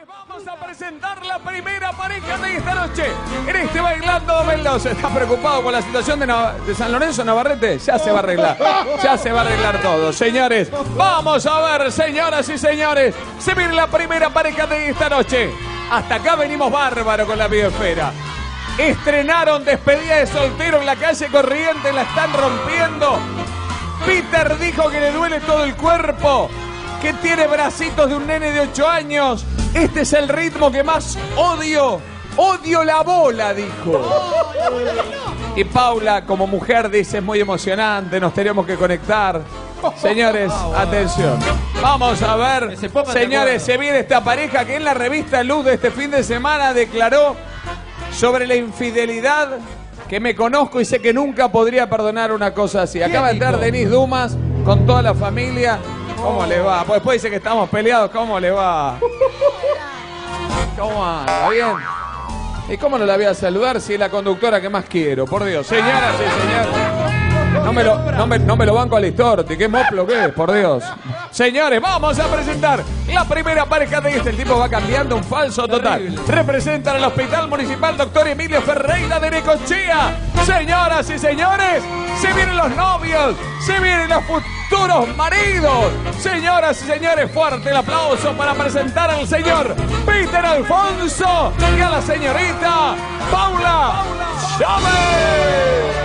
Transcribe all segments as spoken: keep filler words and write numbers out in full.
Vamos a presentar la primera pareja de esta noche. En este Bailando Mendoza. ¿Estás preocupado por la situación de, Nav de San Lorenzo, Navarrete? Ya se va a arreglar. Ya se va a arreglar todo, señores. Vamos a ver, señoras y señores. Se viene la primera pareja de esta noche. Hasta acá venimos bárbaro con la biosfera. Estrenaron despedida de soltero en la calle Corrientes. La están rompiendo. Peter dijo que le duele todo el cuerpo, que tiene bracitos de un nene de ocho años. Este es el ritmo que más odio. Odio la bola, dijo. Y Paula, como mujer, dice, es muy emocionante, nos tenemos que conectar. Señores, atención. Vamos a ver, señores, se viene esta pareja que en la revista Luz de este fin de semana declaró sobre la infidelidad, que me conozco y sé que nunca podría perdonar una cosa así. Acaba de entrar Denis Dumas con toda la familia. ¿Cómo le va? Pues después dice que estamos peleados. ¿Cómo le va? ¿Cómo anda? ¿Bien? ¿Y cómo no la voy a saludar si es la conductora que más quiero? Por Dios. Señoras y señores. No me lo, no me, no me lo banco a Listorti. ¿Qué moplo que es? Por Dios. Señores, vamos a presentar la primera pareja de este. El tipo va cambiando, un falso total. Representan al Hospital Municipal Doctor Emilio Ferreira de Necochea. Señoras y señores, se vienen los novios, se vienen los futuros maridos. Señoras y señores, fuerte el aplauso para presentar al señor Peter Alfonso y a la señorita Paula Chávez.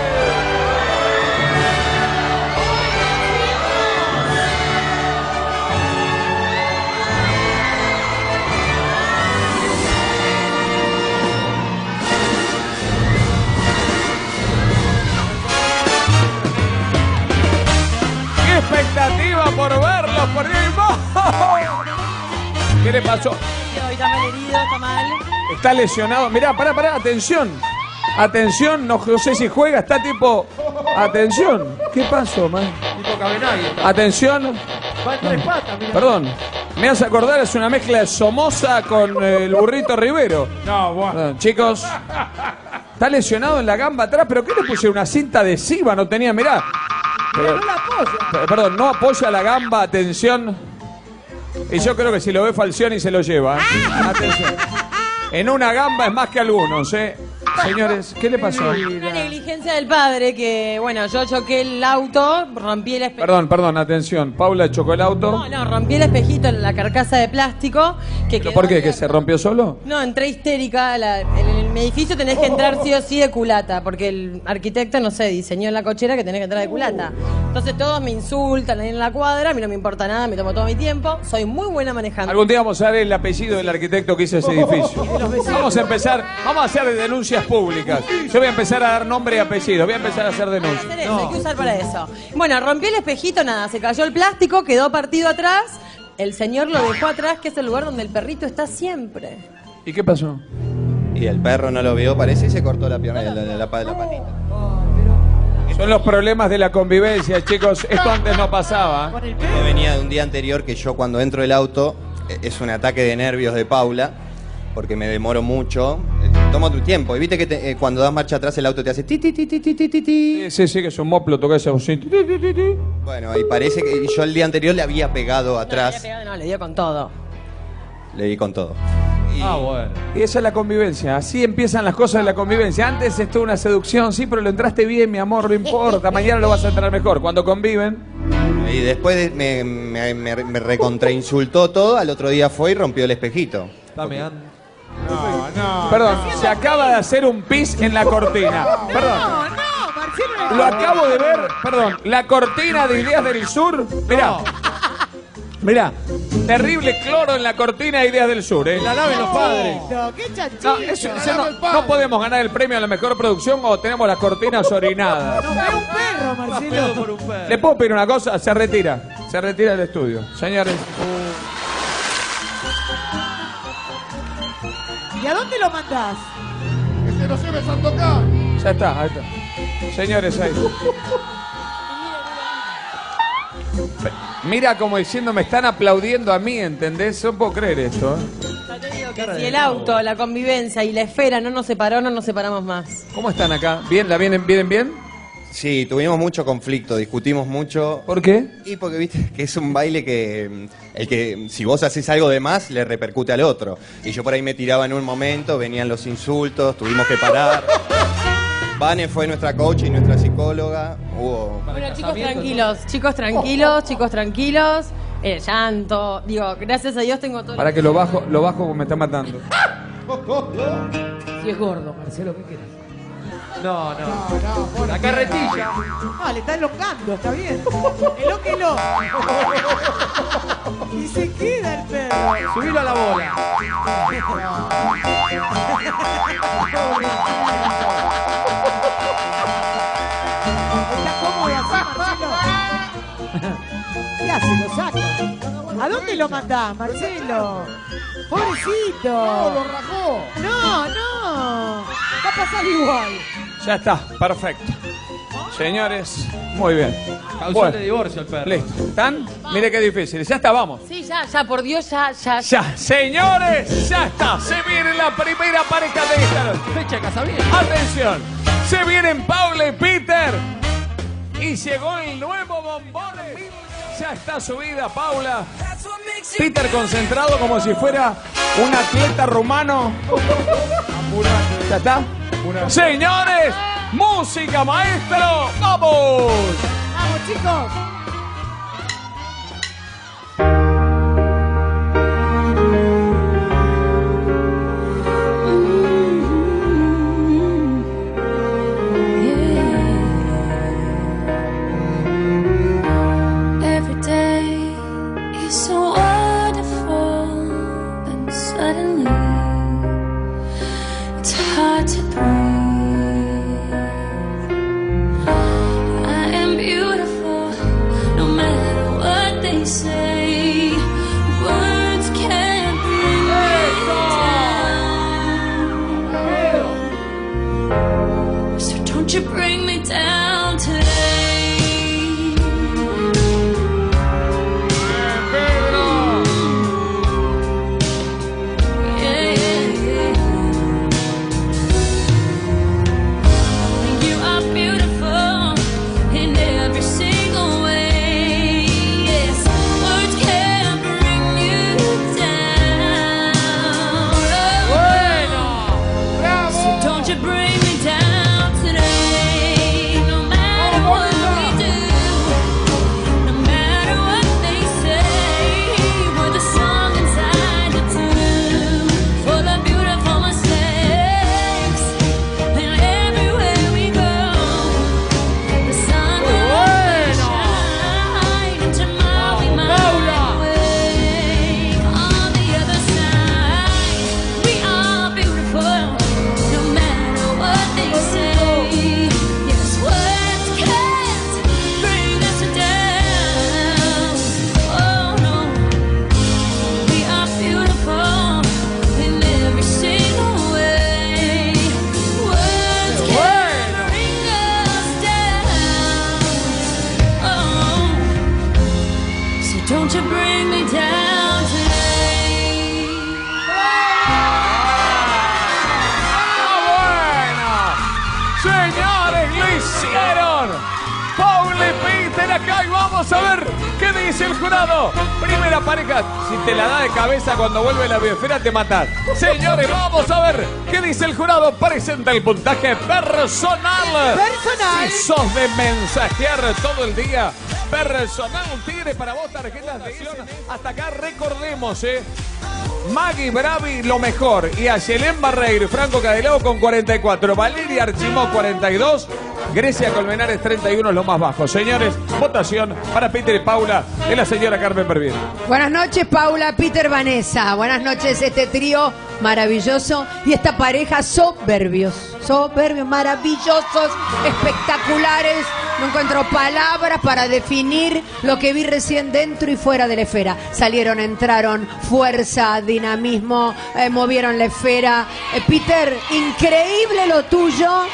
Expectativa por verlos, por ir. ¿Qué le pasó? Está mal herido, está mal. Está lesionado. Mirá, pará, pará, atención. Atención, no, no sé si juega, está tipo. Atención. ¿Qué pasó, man? Tipo Cabenagui. Atención. Va en tres patas, mirá. Perdón. Me hace acordar, es una mezcla de Somoza con eh, el burrito Rivero. No, bueno. Perdón, chicos. Está lesionado en la gamba atrás, pero ¿qué le pusieron? Una cinta adhesiva, no tenía, mirá. Pero, no la apoya. Perdón, no apoya la gamba, atención. Y yo creo que si lo ve Falcioni se lo lleva. ¿eh? Atención. En una gamba es más que algunos, ¿eh? Señores, ¿qué le pasó? Una negligencia del padre que, bueno, yo choqué el auto, rompí el espejito. Perdón, perdón, atención. Paula chocó el auto. No, no, rompí el espejito en la carcasa de plástico. Que ¿Pero por qué? ¿Que se rompió solo? No, entré histérica. La, en el edificio tenés que entrar sí o sí de culata, porque el arquitecto, no sé, diseñó en la cochera que tenés que entrar de culata. Entonces todos me insultan ahí en la cuadra, a mí no me importa nada, me tomo todo mi tiempo. Soy muy buena manejando. Algún día vamos a ver el apellido del arquitecto que hizo ese edificio. Vamos a empezar, vamos a hacer denuncias públicas. Yo voy a empezar a dar nombre y apellido, voy a empezar a hacer denuncias. Hacer eso, hay que usar para eso. Bueno, rompí el espejito, nada, se cayó el plástico, quedó partido atrás. El señor lo dejó atrás, que es el lugar donde el perrito está siempre. ¿Y qué pasó? Y el perro no lo vio, parece, y se cortó la pierna de la, la, la, la patita. Son los problemas de la convivencia, chicos. Esto antes no pasaba. Esto venía de un día anterior que yo cuando entro el auto, es un ataque de nervios de Paula, porque me demoro mucho, tomo tu tiempo. Y viste que te, eh, cuando das marcha atrás el auto te hace ti ti ti ti ti ti ti. Sí, sí, sí, que es un moplo, toca ese así. Bueno, y parece que yo el día anterior le había pegado atrás. No, le, había pegado, no, le dio con todo. Le di con todo. Y... Ah, bueno. Y esa es la convivencia. Así empiezan las cosas de la convivencia. Antes esto una seducción, sí, pero lo entraste bien, mi amor, no importa. Mañana lo vas a entrar mejor. Cuando conviven. Y después me, me, me, me recontrainsultó todo. Al otro día fue y rompió el espejito. Dame, anda. No, no. Perdón, se acaba de hacer un pis en la cortina. Perdón. No, no, Marcelo. Lo acabo de ver, perdón, la cortina de Ideas del Sur. Mirá. Mirá, terrible cloro en la cortina de Ideas del Sur, ¿eh? La laven los padres. No, qué chanchito. No, eso- eso no, no podemos ganar el premio a la mejor producción o tenemos las cortinas orinadas. No, es un perro, Marcelo. Por un perro. ¿Le puedo pedir una cosa? Se retira. Se retira del estudio. Señores. ¿Y a dónde lo mandás? Que se lo lleve Sandokan. Ya está, ahí está. Señores, ahí. Mira como diciendo, me están aplaudiendo a mí, ¿entendés? No puedo creer esto, ¿eh? Ya te digo que si el auto, la convivencia y la esfera no nos separó, no nos separamos más. ¿Cómo están acá? ¿Bien? ¿La vienen, vienen bien? Sí, tuvimos mucho conflicto, discutimos mucho. ¿Por qué? Y porque viste que es un baile que mm, el que si vos haces algo de más le repercute al otro. Y yo por ahí me tiraba en un momento, venían los insultos, tuvimos que parar. Vane fue nuestra coach y nuestra psicóloga. Hubo Bueno, chicos tranquilos, chicos tranquilos, chicos tranquilos. El llanto, digo, gracias a Dios tengo todo. Para que lo bajo, lo bajo porque me está matando. Si es gordo, Marcelo, ¿qué querés? No, No, no. no, por La carretilla. No, le está elongando, está bien. Elóquelo. Y se queda el perro. Subilo a la bola. Está cómodo así, Marcelo. ¿Qué hace? Lo saca. ¿A dónde lo mandás, Marcelo? Pobrecito. No, lo rajó. No, no. Va a pasar igual. Ya está, perfecto. Señores, muy bien. Causó Bueno, de divorcio el perro. listo. ¿Están? Mire qué difícil. Ya está, vamos. Sí, ya, ya, por Dios, ya, ya. Ya, señores, ya está. Se viene la primera pareja de esta noche. Fecha de casamiento. Atención, se vienen Paula y Peter. Y llegó el nuevo bombón. Ya está subida Paula. Peter concentrado como si fuera un atleta rumano. ¿Ya está? Señores, música, maestro. ¡Vamos! Vamos, chicos. Every day is so wonderful, and suddenly it's hard to breathe. I am beautiful, no matter what they say. Words can't bring me down. So don't you bring me down today. Don't you bring me down today. ¡Ah, bueno! Señores, lo hicieron. Paul y Peter acá y vamos a ver qué dice el jurado. Primera pareja, si te la da de cabeza cuando vuelve la biosfera te matas. Señores, vamos a ver qué dice el jurado. Presenta el puntaje personal. Personal. Si sos de mensajear todo el día, personal, un tigre para vos, tarjetas de acción. Hasta acá recordemos, eh. Maggie Bravi, lo mejor. Y a Yelén Barreiro y Franco Cadelao con cuarenta y cuatro. Valeria Archimó, cuarenta y dos. Grecia Colmenares, treinta y uno, es lo más bajo. Señores, votación para Peter y Paula de la señora Carmen Pervier. Buenas noches, Paula, Peter, Vanessa. Buenas noches, este trío maravilloso y esta pareja soberbios. Soberbios, maravillosos, espectaculares. No encuentro palabras para definir lo que vi recién dentro y fuera de la esfera. Salieron, entraron, fuerza, dinamismo, eh, movieron la esfera. Eh, Peter, increíble lo tuyo.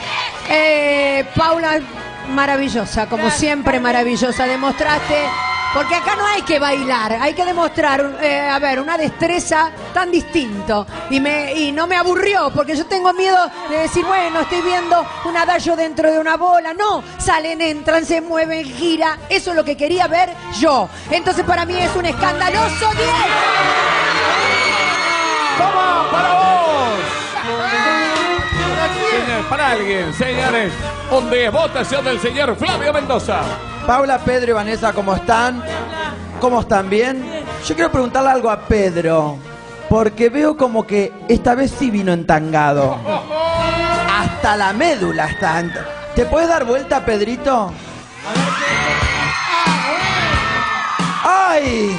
Eh, Paula, maravillosa, como siempre maravillosa. Demostraste Porque acá no hay que bailar, hay que demostrar, eh, a ver, una destreza tan distinto. Y, me, y no me aburrió, porque yo tengo miedo de decir, bueno, estoy viendo un adagio dentro de una bola. No, salen, entran, se mueven, gira. Eso es lo que quería ver yo. Entonces para mí es un escandaloso diez. ¡Toma para vos! Señor, para alguien, señores. Un diez, votación del señor Flavio Mendoza. Paula, Pedro y Vanessa, ¿cómo están? ¿Cómo están? ¿Bien? Yo quiero preguntarle algo a Pedro, porque veo como que esta vez sí vino entangado. Hasta la médula está. ent- ¿Te puedes dar vuelta, Pedrito? ¡Ay!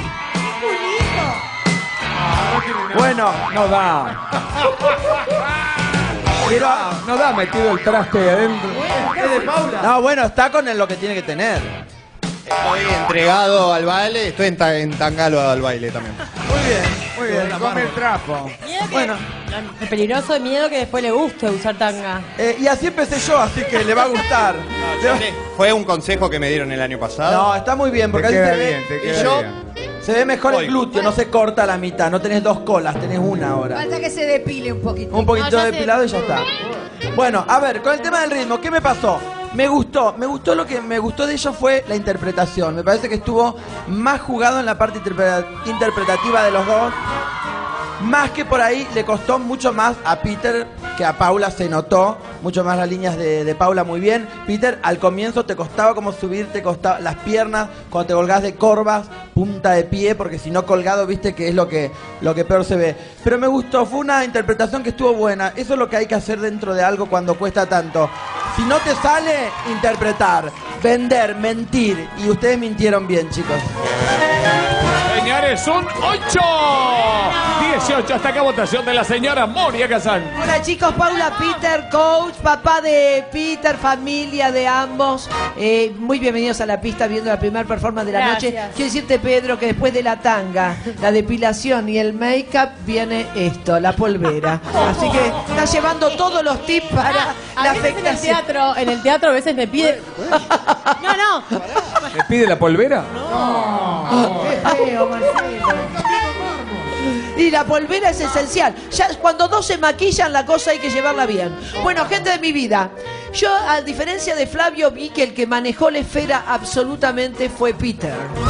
Bueno, No da. quiero... No da metido el traste ahí adentro. No, bueno, está con lo que tiene que tener. Estoy entregado al baile, estoy enta- entangalo al baile también. Muy bien, muy bien. Come el trapo. Miedo que- Bueno. Es peligroso de miedo que después le guste usar tanga. Eh, y así empecé yo, así que le va a gustar. Fue un consejo que me dieron el año pasado. No, está muy bien, porque Te así queda se ve, bien, te y queda yo- bien. se ve mejor Voy. el glúteo, no se corta a la mitad, no tenés dos colas, tenés una ahora. Falta que se depile un poquito. Un poquito No, ya de sé. depilado y ya está. Bueno, a ver, con el tema del ritmo, ¿qué me pasó? Me gustó, me gustó lo que me gustó de ellos fue la interpretación. Me parece que estuvo más jugado en la parte interpreta- interpretativa de los dos. Más que por ahí le costó mucho más a Peter que a Paula, se notó mucho más las líneas de, de Paula muy bien. Peter, al comienzo te costaba como subir, te costaba las piernas cuando te colgás de corvas, punta de pie, porque si no colgado, viste que es lo que, lo que peor se ve. Pero me gustó, fue una interpretación que estuvo buena. Eso es lo que hay que hacer dentro de algo cuando cuesta tanto. Si no te sale, interpretar, vender, mentir. Y ustedes mintieron bien, chicos. Señores, un ocho. dieciocho. Hasta acá votación de la señora Moria Kazán. Hola chicos, Paula, Peter, coach, papá de Peter, familia de ambos. Eh, muy bienvenidos a la pista viendo la primera performance de la Gracias. noche. Quiero decirte, Pedro, que después de la tanga, la depilación y el make-up viene esto, la polvera. Así que estás llevando todos los tips para A la veces en el afectación. teatro, en el teatro a veces me pide. No, no. ¿Le pide la polvera? Qué feo, Marcelo. Y la polvera es esencial. Ya cuando dos se maquillan, la cosa hay que llevarla bien. Bueno, gente de mi vida, yo a diferencia de Flavio vi que el que manejó la esfera absolutamente fue Peter.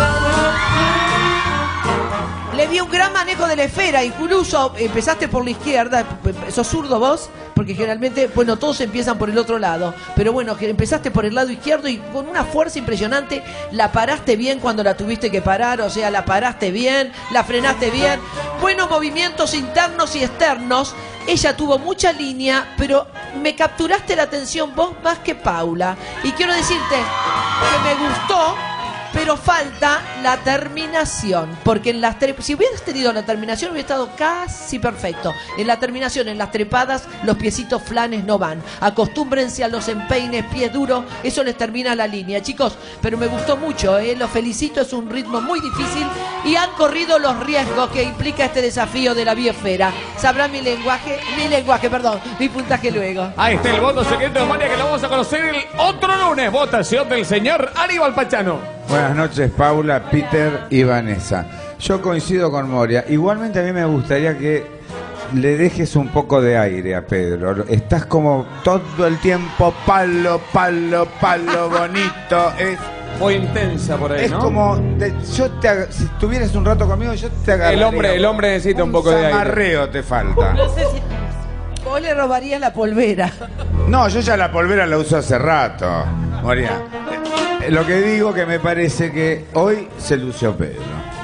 Le vi un gran manejo de la esfera, incluso empezaste por la izquierda, sos zurdo vos, porque generalmente, bueno, todos empiezan por el otro lado, pero bueno, que empezaste por el lado izquierdo y con una fuerza impresionante la paraste bien cuando la tuviste que parar, o sea, la paraste bien, la frenaste bien, buenos movimientos internos y externos, ella tuvo mucha línea, pero me capturaste la atención vos más que Paula, y quiero decirte que me gustó, pero falta la terminación, porque en las tre- si hubieras tenido la terminación hubiera estado casi perfecto. En la terminación, en las trepadas, los piecitos flanes no van. Acostúmbrense a los empeines, pies duros, eso les termina la línea, chicos. Pero me gustó mucho, ¿eh? Los felicito, es un ritmo muy difícil y han corrido los riesgos que implica este desafío de la biosfera. Sabrán mi lenguaje, mi lenguaje, perdón, mi puntaje luego. Ahí está el voto secreto de María que lo vamos a conocer el otro lunes. Votación del señor Aníbal Pachano. Buenas noches, Paula, Peter y Vanessa. Yo coincido con Moria. Igualmente a mí me gustaría que le dejes un poco de aire a Pedro. Estás como todo el tiempo palo, palo, palo, bonito. Es, Muy intensa por ahí, es ¿no? como, te- yo te, ag- si estuvieras un rato conmigo, yo te agarraría. El hombre- el hombre necesita un poco de aire. zamarreo te falta. No sé si. Vos le robarías la polvera. No, yo ya la polvera la uso hace rato, Moria. Eh, Lo que digo que me parece que hoy se lució Pedro.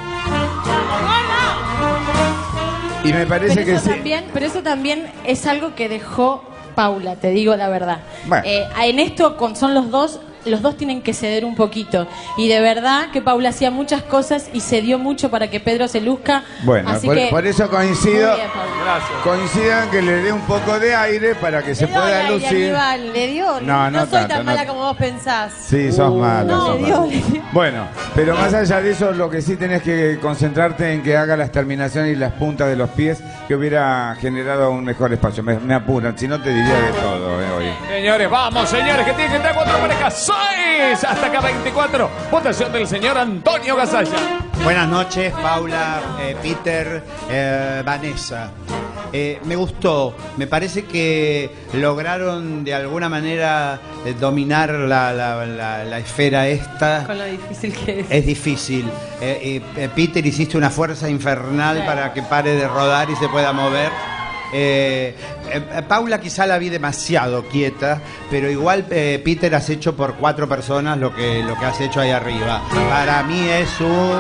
Y me parece pero que eso sí. también, pero eso también es algo que dejó Paula, te digo la verdad. Bueno. Eh, en esto con, son los dos, los dos tienen que ceder un poquito. Y de verdad que Paula hacía muchas cosas y cedió mucho para que Pedro se luzca. Bueno, Así por, que, por eso coincido. muy bien, Paula. Gracias. Coincido en que le dé un poco de aire para que se Le doy pueda aire, lucir. Aníbal. Le dio. No, no No soy tanto, tan no- mala como vos pensás. Sí, sos mala. no, sos le dio, mala. le dio. Bueno, pero más allá de eso, lo que sí tenés que concentrarte en que haga las terminaciones y las puntas de los pies, que hubiera generado un mejor espacio. Me, me apuran, si no te diría de todo eh, hoy. Señores, vamos, señores, que tienen que entrar cuatro parejas seis. Hasta acá veinticuatro. Votación del señor Antonio Gasalla. Buenas noches, Paula, eh, Peter, eh, Vanessa. Eh, me gustó, me parece que lograron de alguna manera eh, dominar la, la, la, la esfera esta. Con lo difícil que es. Es difícil. Eh, eh, Peter, hiciste una fuerza infernal Sí. para que pare de rodar y se pueda mover. Eh, eh, Paula quizá la vi demasiado quieta, pero igual eh, Peter has hecho por cuatro personas lo que, lo que has hecho ahí arriba. Para mí es un...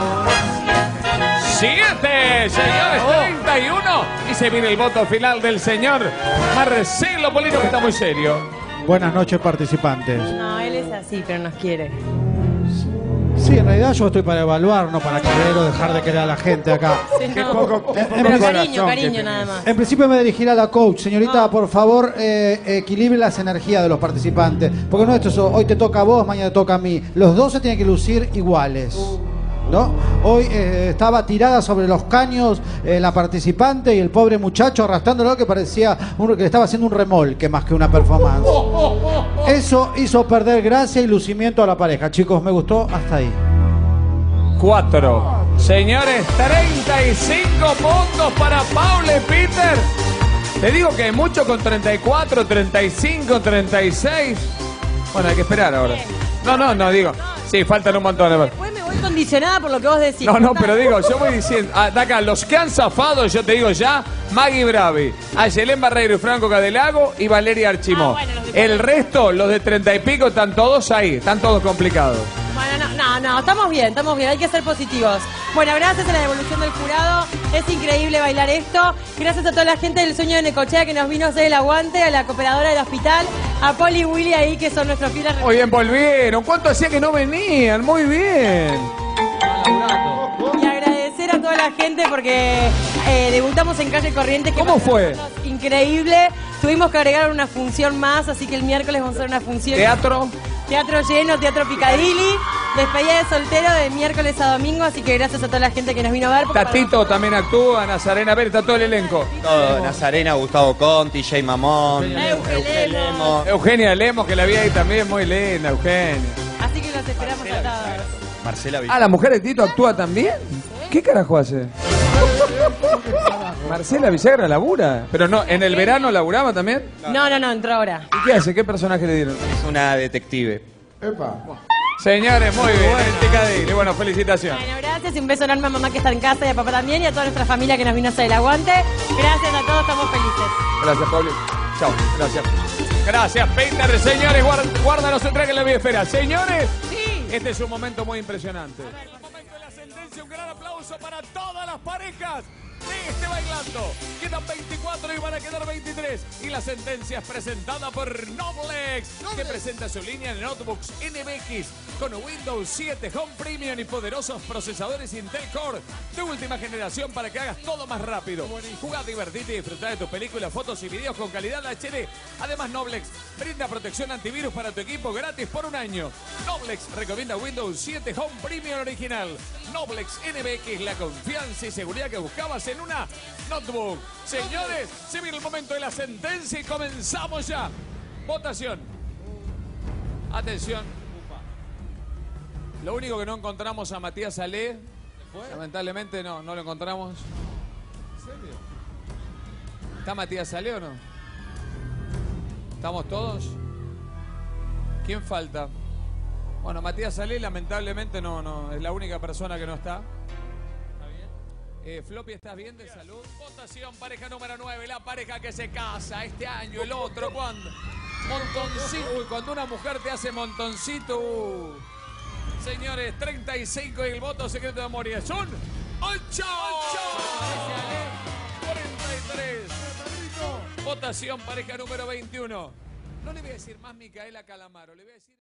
Siete, señores, treinta y uno. Y se viene el voto final del señor Marcelo Polino, que está muy serio. Buenas noches, participantes. No, él es así, pero nos quiere. Sí, en realidad yo estoy para evaluar, no para querer o dejar de querer a la gente acá. Sí, Qué no. poco, qué En- poco en- Pero corazón cariño, que cariño tenés. nada más. En principio me dirigiré a la coach. Señorita, No. por favor, eh, equilibre las energías de los participantes. Porque no, esto es, hoy te toca a vos, mañana te toca a mí. Los dos se tienen que lucir iguales. ¿No? Hoy eh, estaba tirada sobre los caños eh, la participante y el pobre muchacho arrastrándolo que parecía uno que le estaba haciendo un remolque más que una performance. Eso hizo perder gracia y lucimiento a la pareja. Chicos, me gustó hasta ahí. Cuatro. Señores, treinta y cinco puntos para Paula y Peter. Te digo que hay mucho con treinta y cuatro, treinta y cinco, treinta y seis. Bueno, hay que esperar ahora. No, no, no, digo. Sí, faltan un montón. Después me voy condicionada por lo que vos decís. No, no, pero digo, yo voy diciendo, ah, de acá, los que han zafado, yo te digo ya, Maggie Bravi, Ayelén Barreiro y Franco Cadelago y Valeria Archimó. Ah, bueno, los de- El resto, los de treinta y pico, están todos ahí, están todos complicados. Bueno, no, no, no, estamos bien, estamos bien, hay que ser positivos. Bueno, gracias a la devolución del jurado, es increíble bailar esto. Gracias a toda la gente del Sueño de Necochea que nos vino a hacer el aguante, a la cooperadora del hospital, a Poli y Willy ahí que son nuestros fieles. Muy bien, volvieron. ¿Cuánto hacía que no venían? Muy bien. Y agradecer a toda la gente porque eh, debutamos en Calle Corrientes. Que ¿Cómo para fue? nosotros, increíble. Tuvimos que agregar una función más, así que el miércoles vamos a hacer una función. Teatro. Teatro lleno, Teatro Picadilly. Despedida de soltero de miércoles a domingo, así que gracias a toda la gente que nos vino a ver. porque Tatito también actúa, Nazarena, a ver, está todo el elenco. Todo, Nazarena, Gustavo Conti, Jay Mamón, para- Euge Eugen Lemos. Lemos. Eugenia Lemos, que la vi ahí también, muy linda, Eugenia. Así que los esperamos a todos. Marcela Ah, ¿la mujer de Tito actúa también? ¿Qué carajo hace? Marcela Villagra labura. Pero no, ¿en el verano laburaba también? No, no, no, entró ahora. ¿Y qué hace? ¿Qué personaje le dieron? Es una detective. Epa. Señores, muy bien, el Picadilly. Bueno, felicitaciones. Bueno, gracias y un beso enorme a mamá que está en casa y a papá también y a toda nuestra familia que nos vino a hacer el aguante. Gracias a todos, estamos felices. Gracias, Pablo. Chao, gracias. Gracias, Peter. Señores, guarda, guárdanos un traje en la biosfera. Señores, Sí. este es un momento muy impresionante. El momento de la sentencia, un gran aplauso para todas las parejas de este bailando. Quedan veinticuatro y van a quedar veintitrés. Y la sentencia es presentada por Noblex, que presenta su línea de notebooks N B X con Windows siete Home Premium y poderosos procesadores Intel Core de última generación para que hagas todo más rápido. Jugá, divertite y disfrutar de tus películas, fotos y videos con calidad H D. Además, Noblex brinda protección antivirus para tu equipo gratis por un año. Noblex recomienda Windows siete Home Premium original. Noblex N B X, la confianza y seguridad que buscabas en una notebook. Señores, se viene el momento de la sentencia y comenzamos ya. Votación. Atención. Lo único que no encontramos a Matías Ale, lamentablemente no, no lo encontramos. ¿Está Matías Ale o no? ¿Estamos todos? ¿Quién falta? Bueno, Matías Ale lamentablemente no, no, es la única persona que no está. Eh, Floppy, ¿estás bien de salud? Votación, pareja número nueve, la pareja que se casa este año, el otro, ¿cuándo? Montoncito, uy, cuando una mujer te hace montoncito, uh. Señores, treinta y cinco y el voto secreto de Moria es un ocho. cuarenta y tres. Votación, pareja número veintiuno. No le voy a decir más Micaela Calamaro, le voy a decir...